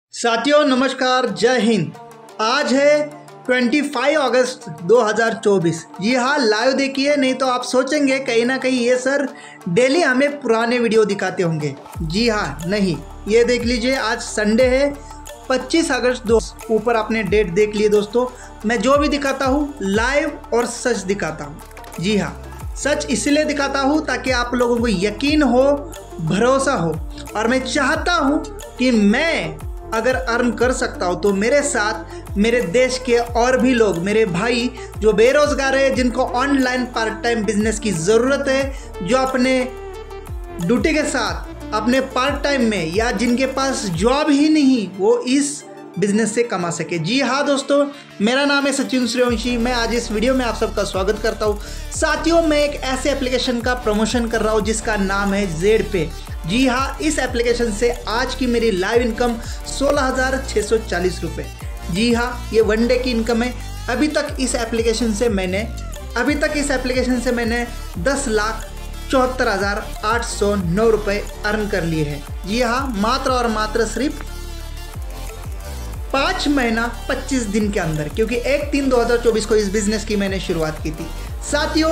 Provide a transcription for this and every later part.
साथियों नमस्कार, जय हिंद। आज है 25 अगस्त 2024। जी हाँ, लाइव देखिए, नहीं तो आप सोचेंगे कहीं ना कहीं ये सर डेली हमें पुराने वीडियो दिखाते होंगे। जी हाँ, नहीं, ये देख लीजिए, आज संडे है 25 अगस्त। ऊपर आपने डेट देख लिए दोस्तों। मैं जो भी दिखाता हूँ लाइव और सच दिखाता हूँ। जी हाँ, सच इसलिए दिखाता हूँ ताकि आप लोगों को यकीन हो, भरोसा हो। और मैं चाहता हूँ कि मैं अगर अर्न कर सकता हूँ तो मेरे साथ मेरे देश के और भी लोग, मेरे भाई जो बेरोजगार है, जिनको ऑनलाइन पार्ट टाइम बिजनेस की ज़रूरत है, जो अपने ड्यूटी के साथ अपने पार्ट टाइम में या जिनके पास जॉब ही नहीं, वो इस बिजनेस से कमा सके। जी हाँ दोस्तों, मेरा नाम है सचिन सूर्यवंशी। मैं आज इस वीडियो में आप सबका स्वागत करता हूँ। साथियों, मैं एक ऐसे एप्लीकेशन का प्रमोशन कर रहा हूँ जिसका नाम है ZPay। जी हाँ, इस एप्लीकेशन से आज की मेरी लाइव इनकम 16,640 रुपये। जी हाँ, ये वन डे की इनकम है। अभी तक इस एप्लीकेशन से मैंने 10,74,809 रुपये अर्न कर लिए हैं। जी हाँ, मात्र और मात्र सिर्फ 5 महीना 25 दिन के अंदर, क्योंकि 1/3/2024 को इस बिज़नेस की मैंने शुरुआत की थी। साथियों,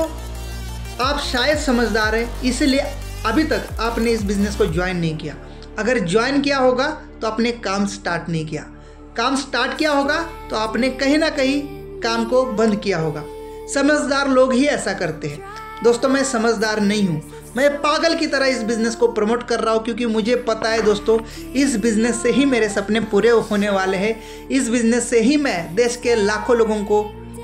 आप शायद समझदार हैं, इसलिए अभी तक आपने इस बिज़नेस को ज्वाइन नहीं किया। अगर ज्वाइन किया होगा तो आपने काम स्टार्ट नहीं किया। काम स्टार्ट किया होगा तो आपने कहीं ना कहीं काम को बंद किया होगा। समझदार लोग ही ऐसा करते हैं। दोस्तों, मैं समझदार नहीं हूँ। मैं पागल की तरह इस बिज़नेस को प्रमोट कर रहा हूँ, क्योंकि मुझे पता है दोस्तों, इस बिज़नेस से ही मेरे सपने पूरे होने वाले हैं। इस बिज़नेस से ही मैं देश के लाखों लोगों को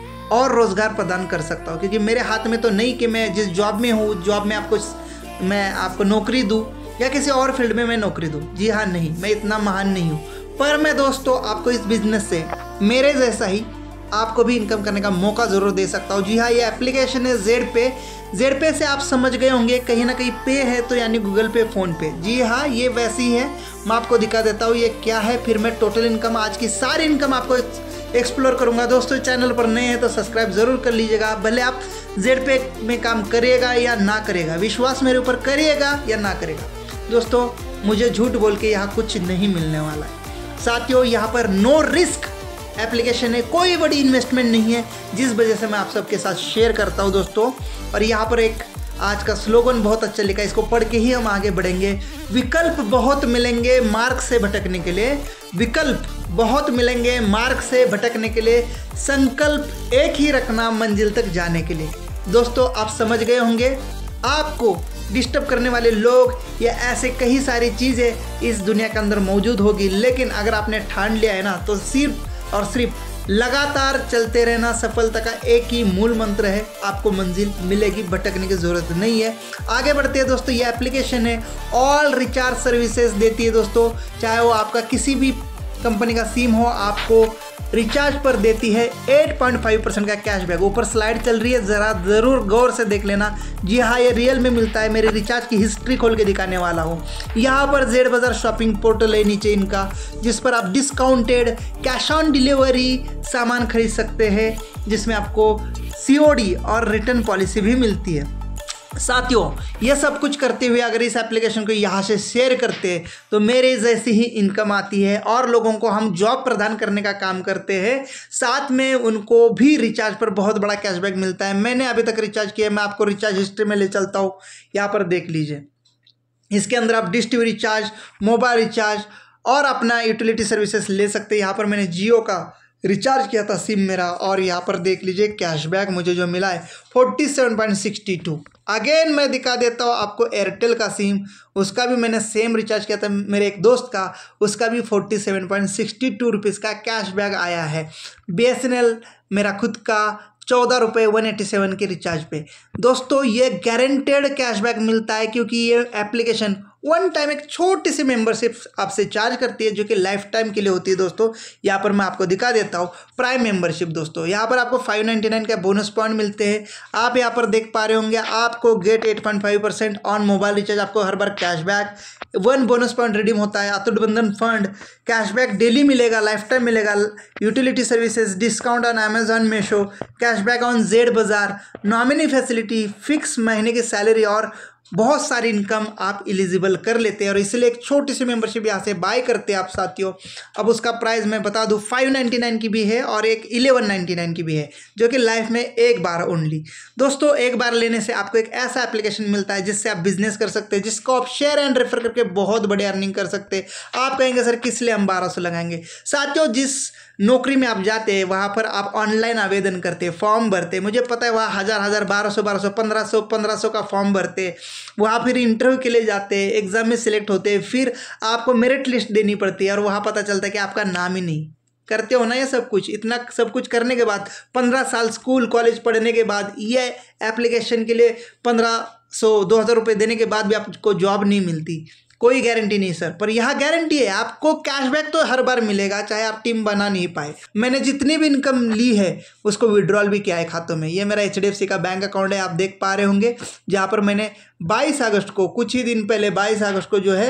और रोज़गार प्रदान कर सकता हूँ। क्योंकि मेरे हाथ में तो नहीं कि मैं जिस जॉब में हूँ, जॉब में मैं आपको नौकरी दूँ या किसी और फील्ड में मैं नौकरी दूँ। जी हाँ, नहीं, मैं इतना महान नहीं हूँ। पर मैं दोस्तों आपको इस बिज़नेस से मेरे जैसा ही आपको भी इनकम करने का मौका ज़रूर दे सकता हूँ। जी हाँ, ये एप्लीकेशन है ZPay। ZPay से आप समझ गए होंगे, कहीं ना कहीं पे है तो यानी गूगल पे, फ़ोन पे। जी हाँ, ये वैसी ही है। मैं आपको दिखा देता हूँ ये क्या है, फिर मैं टोटल इनकम, आज की सारी इनकम आपको एक्सप्लोर करूँगा। दोस्तों, चैनल पर नए हैं तो सब्सक्राइब ज़रूर कर लीजिएगा। भले आप ZPay में काम करिएगा या ना करेगा, विश्वास मेरे ऊपर करिएगा या ना करेगा। दोस्तों, मुझे झूठ बोल के यहाँ कुछ नहीं मिलने वाला है। साथियों, यहाँ पर नो रिस्क एप्लीकेशन है, कोई बड़ी इन्वेस्टमेंट नहीं है, जिस वजह से मैं आप सबके साथ शेयर करता हूँ दोस्तों। और यहाँ पर एक आज का स्लोगन बहुत अच्छा लिखा है, इसको पढ़ के ही हम आगे बढ़ेंगे। विकल्प बहुत मिलेंगे मार्ग से भटकने के लिए, विकल्प बहुत मिलेंगे मार्ग से भटकने के लिए, संकल्प एक ही रखना मंजिल तक जाने के लिए। दोस्तों, आप समझ गए होंगे, आपको डिस्टर्ब करने वाले लोग या ऐसे कई सारी चीज़ें इस दुनिया के अंदर मौजूद होगी, लेकिन अगर आपने ठान लिया है ना, तो सिर्फ और सिर्फ लगातार चलते रहना सफलता का एक ही मूल मंत्र है। आपको मंजिल मिलेगी, भटकने की ज़रूरत नहीं है। आगे बढ़ते हैं दोस्तों। ये एप्लीकेशन है, ऑल रिचार्ज सर्विसेज देती है दोस्तों। चाहे वो आपका किसी भी कंपनी का सिम हो, आपको रिचार्ज पर देती है 8.5% का कैशबैक। ऊपर स्लाइड चल रही है, ज़रूर गौर से देख लेना। जी हाँ, ये रियल में मिलता है। मेरे रिचार्ज की हिस्ट्री खोल के दिखाने वाला हूँ। यहाँ पर Z बाज़ार शॉपिंग पोर्टल है नीचे इनका, जिस पर आप डिस्काउंटेड कैश ऑन डिलीवरी सामान खरीद सकते हैं, जिसमें आपको COD और रिटर्न पॉलिसी भी मिलती है। साथियों, ये सब कुछ करते हुए अगर इस एप्लीकेशन को यहाँ से शेयर करते हैं तो मेरे जैसी ही इनकम आती है, और लोगों को हम जॉब प्रदान करने का काम करते हैं। साथ में उनको भी रिचार्ज पर बहुत बड़ा कैशबैक मिलता है। मैंने अभी तक रिचार्ज किया, मैं आपको रिचार्ज हिस्ट्री में ले चलता हूँ। यहाँ पर देख लीजिए, इसके अंदर आप dish TV recharge, mobile recharge और अपना यूटिलिटी सर्विसेज ले सकते हैं। यहाँ पर मैंने जियो का रिचार्ज किया था सिम मेरा, और यहाँ पर देख लीजिए कैशबैक मुझे जो मिला है 47.62। अगेन मैं दिखा देता हूँ आपको एयरटेल का सिम, उसका भी मैंने सेम रिचार्ज किया था मेरे एक दोस्त का, उसका भी 47.62 रुपीज़ का कैशबैक आया है। BSNL मेरा खुद का 14 रुपये 187 के रिचार्ज पे। दोस्तों, ये गारंटेड कैशबैक मिलता है, क्योंकि ये एप्लीकेशन वन टाइम एक छोटी सी मेंबरशिप आपसे चार्ज करती है, जो कि लाइफ टाइम के लिए होती है। दोस्तों, यहाँ पर मैं आपको दिखा देता हूँ प्राइम मेंबरशिप। दोस्तों, यहाँ पर आपको 599 का बोनस पॉइंट मिलते हैं। आप यहाँ पर देख पा रहे होंगे, आपको गेट 8.5% ऑन मोबाइल रिचार्ज, आपको हर बार कैशबैक 1 बोनस पॉइंट रिडीम होता है। Atul Bandhan fund cashback daily मिलेगा, लाइफ टाइम मिलेगा। Utility services, discount on Amazon, Meesho, cashback on Z बाज़ार, नॉमिनी फैसिलिटी, फिक्स महीने की सैलरी और बहुत सारी इनकम आप एलिजिबल कर लेते हैं और इसलिए एक छोटी सी मेंबरशिप यहाँ से बाय करते हैं आप साथियों। अब उसका प्राइस मैं बता दूँ 599 की भी है और एक 1199 की भी है, जो कि लाइफ में एक बार ओनली। दोस्तों एक बार लेने से आपको एक ऐसा एप्लीकेशन मिलता है जिससे आप बिजनेस कर सकते हैं, जिसको आप शेयर एंड रेफर करके बहुत बड़ी अर्निंग कर सकते हैं। आप कहेंगे सर किस लिए हम 1200 लगाएंगे? साथियों जिस नौकरी में आप जाते हैं वहाँ पर आप ऑनलाइन आवेदन करते हैं, फॉर्म भरते हैं, मुझे पता है वहाँ 1000 1200 1500 का फॉर्म भरते हैं, वहाँ फिर इंटरव्यू के लिए जाते हैं, एग्जाम में सिलेक्ट होते हैं, फिर आपको मेरिट लिस्ट देनी पड़ती है और वहाँ पता चलता है कि आपका नाम ही नहीं। करते हो ना ये सब कुछ? इतना सब कुछ करने के बाद 15 साल स्कूल कॉलेज पढ़ने के बाद ये एप्लीकेशन के लिए 1500 2000 रुपये देने के बाद भी आपको जॉब नहीं मिलती। कोई गारंटी नहीं सर, पर यहाँ गारंटी है आपको कैशबैक तो हर बार मिलेगा, चाहे आप टीम बना नहीं पाए। मैंने जितनी भी इनकम ली है उसको विड्रॉल भी किया है खातों में। ये मेरा HDFC का बैंक अकाउंट है, आप देख पा रहे होंगे, जहाँ पर मैंने 22 अगस्त को, कुछ ही दिन पहले 22 अगस्त को जो है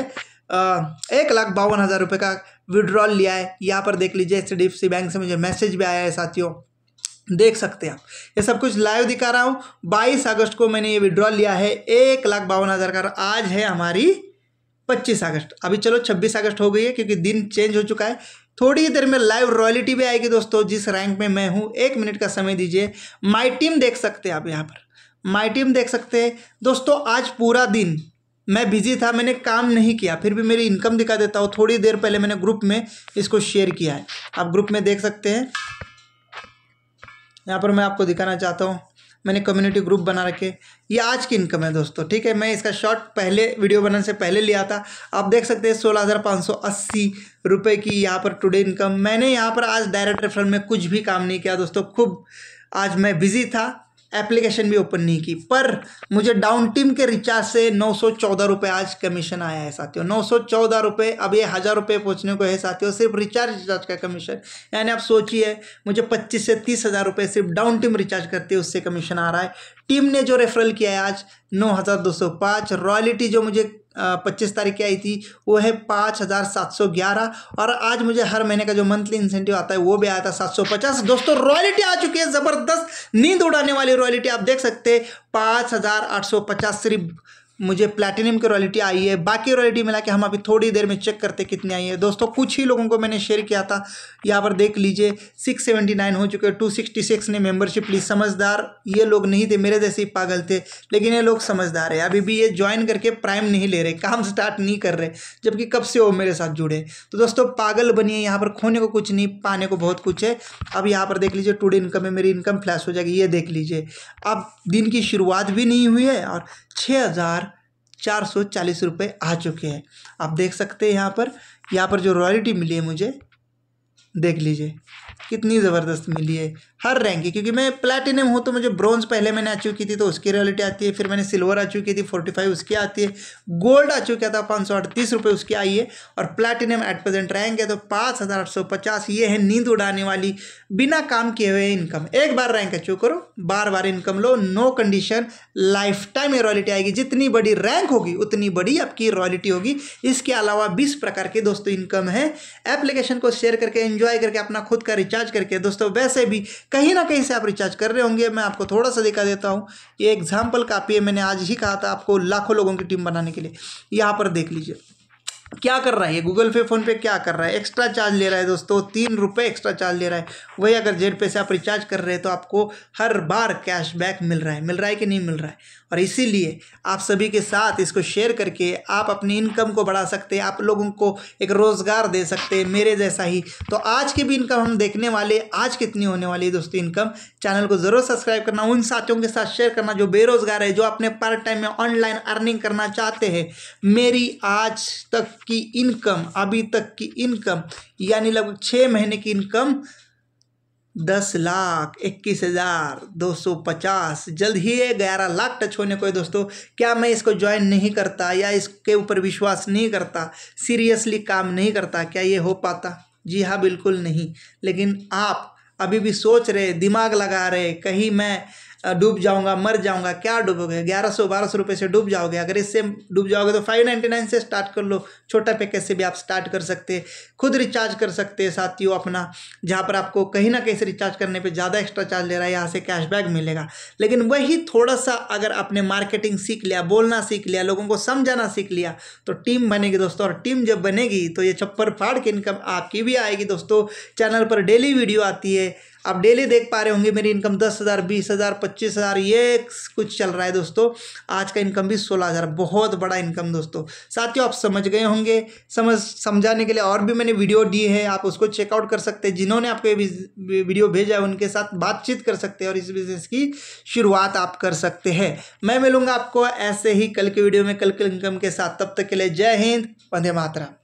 1,52,000 रुपये का विड्रॉल लिया है। यहाँ पर देख लीजिए HDFC बैंक से मुझे मैसेज भी आया है साथियों, देख सकते हैं आप। ये सब कुछ लाइव दिखा रहा हूँ। 22 अगस्त को मैंने ये विड्रॉल लिया है 1,52,000 का। आज है हमारी 25 अगस्त, अभी चलो 26 अगस्त हो गई है क्योंकि दिन चेंज हो चुका है। थोड़ी ही देर में लाइव रॉयल्टी भी आएगी दोस्तों, जिस रैंक में मैं हूँ। 1 मिनट का समय दीजिए। माई टीम देख सकते हैं आप, यहाँ पर माई टीम देख सकते हैं दोस्तों। आज पूरा दिन मैं बिजी था, मैंने काम नहीं किया, फिर भी मेरी इनकम दिखा देता हूँ। थोड़ी देर पहले मैंने ग्रुप में इसको शेयर किया है, आप ग्रुप में देख सकते हैं। यहाँ पर मैं आपको दिखाना चाहता हूँ, मैंने कम्युनिटी ग्रुप बना रखे। ये आज की इनकम है दोस्तों, ठीक है। मैं इसका शॉर्ट पहले वीडियो बनाने से पहले लिया था, आप देख सकते हैं 16,580 रुपये की यहाँ पर टुडे इनकम। मैंने यहाँ पर आज डायरेक्ट रेफरल में कुछ भी काम नहीं किया दोस्तों, खूब आज मैं बिजी था, एप्लीकेशन भी ओपन नहीं की, पर मुझे डाउन टीम के रिचार्ज से 914 रुपये आज कमीशन आया है साथियों। 914 रुपये, अब ये 1000 रुपये पहुँचने को है साथियों, सिर्फ रिचार्ज का कमीशन। यानी आप सोचिए मुझे 25 से 30,000 रुपये सिर्फ डाउन टीम रिचार्ज करती है उससे कमीशन आ रहा है। टीम ने जो रेफरल किया है आज 9,205, रॉयल्टी जो मुझे 25 तारीख की आई थी वो है 5,711, और आज मुझे हर महीने का जो मंथली इंसेंटिव आता है वो भी आया था 750। दोस्तों रॉयल्टी आ चुकी है, ज़बरदस्त नींद उड़ाने वाली रॉयल्टी। आप देख सकते हैं 5,850 सिर्फ मुझे प्लैटिनम की रॉयल्टी आई है। बाकी रॉयल्टी मिला के हम अभी थोड़ी देर में चेक करते कितनी आई है दोस्तों। कुछ ही लोगों को मैंने शेयर किया था, यहाँ पर देख लीजिए 679 हो चुके, 266 ने मेंबरशिप ली। समझदार ये लोग नहीं थे, मेरे जैसे ही पागल थे, लेकिन ये लोग समझदार है। अभी भी ये ज्वाइन करके प्राइम नहीं ले रहे, काम स्टार्ट नहीं कर रहे, जबकि कब से वो मेरे साथ जुड़े। तो दोस्तों पागल बनिए, यहाँ पर खोने को कुछ नहीं, पाने को बहुत कुछ है। अब यहाँ पर देख लीजिए टुडे इनकम में मेरी इनकम फ्लैश हो जाएगी, ये देख लीजिए। अब दिन की शुरुआत भी नहीं हुई है और 6,440 रुपये आ चुके हैं। आप देख सकते हैं यहाँ पर जो रॉयल्टी मिली है मुझे, देख लीजिए कितनी ज़बरदस्त मिली है हर रैंक की। क्योंकि मैं प्लैटिनम हूँ तो मुझे ब्रॉन्ज पहले मैंने अचीव की थी तो उसकी रॉयल्टी आती है, फिर मैंने सिल्वर अचीव की थी 45 उसकी आती है, गोल्ड अचीव किया था 538 रुपये उसकी आई है, और प्लैटिनम एट प्रेजेंट रैंक है तो 5,850। ये है नींद उड़ाने वाली बिना काम किए हुए इनकम। एक बार रैंक अचीव करो, बार बार इनकम लो, no condition, lifetime royalty आएगी। जितनी बड़ी रैंक होगी उतनी बड़ी आपकी रॉयल्टी होगी। इसके अलावा 20 प्रकार के दोस्तों इनकम है। एप्लीकेशन को शेयर करके, एंजॉय करके, अपना खुद का रिचार्ज करके दोस्तों, वैसे भी कहीं ना कहीं से आप रिचार्ज कर रहे होंगे। मैं आपको थोड़ा सा दिखा देता हूँ, ये एग्जाम्पल कापी है, मैंने आज ही कहा था आपको लाखों लोगों की टीम बनाने के लिए। यहाँ पर देख लीजिए क्या कर रहा है ये, गूगल पे फ़ोन पे क्या कर रहा है, एक्स्ट्रा चार्ज ले रहा है दोस्तों, 3 रुपये एक्स्ट्रा चार्ज ले रहा है। वही अगर जेड पे से आप रिचार्ज कर रहे हैं तो आपको हर बार कैशबैक मिल रहा है कि नहीं मिल रहा है। और इसीलिए आप सभी के साथ इसको शेयर करके आप अपनी इनकम को बढ़ा सकते हैं, आप लोगों को एक रोज़गार दे सकते हैं मेरे जैसा ही। तो आज की भी इनकम हम देखने वाले, आज कितनी होने वाली है दोस्तों इनकम। चैनल को ज़रूर सब्सक्राइब करना, उन साथियों के साथ शेयर करना जो बेरोज़गार है, जो अपने पार्ट टाइम में ऑनलाइन अर्निंग करना चाहते हैं। मेरी आज तक की इनकम, अभी तक की इनकम यानी लगभग 6 महीने की इनकम 10,21,250, जल्द ही 11 लाख टच होने को है दोस्तों। क्या मैं इसको ज्वाइन नहीं करता या इसके ऊपर विश्वास नहीं करता, सीरियसली काम नहीं करता, क्या ये हो पाता? जी हाँ, बिल्कुल नहीं। लेकिन आप अभी भी सोच रहे, दिमाग लगा रहे, कहीं मैं डूब जाऊंगा, मर जाऊंगा। क्या डूबोगे? 1100-1200 रुपये से डूब जाओगे। अगर इससे डूब जाओगे तो 599 से स्टार्ट कर लो। छोटा पैकेज से भी आप स्टार्ट कर सकते हैं, खुद रिचार्ज कर सकते हैं साथियों अपना, जहाँ पर आपको कहीं ना कहीं से रिचार्ज करने पे ज़्यादा एक्स्ट्रा चार्ज ले रहा है, यहाँ से कैशबैक मिलेगा। लेकिन वही थोड़ा सा अगर आपने मार्केटिंग सीख लिया, बोलना सीख लिया, लोगों को समझाना सीख लिया, तो टीम बनेगी दोस्तों। और टीम जब बनेगी तो ये छप्पर फाड़ के इनकम आपकी भी आएगी दोस्तों। चैनल पर डेली वीडियो आती है, आप डेली देख पा रहे होंगे मेरी इनकम 10,000, 20,000, 25,000 ये कुछ चल रहा है दोस्तों। आज का इनकम भी 16,000, बहुत बड़ा इनकम दोस्तों। साथियों आप समझ गए होंगे। समझाने के लिए और भी मैंने वीडियो दी है, आप उसको चेकआउट कर सकते हैं। जिन्होंने आपको ये वीडियो भेजा है उनके साथ बातचीत कर सकते हैं और इस बिजनेस की शुरुआत आप कर सकते हैं। मैं मिलूंगा आपको ऐसे ही कल के वीडियो में, कल के इनकम के साथ। तब तक के लिए जय हिंद, वंदे मातरम।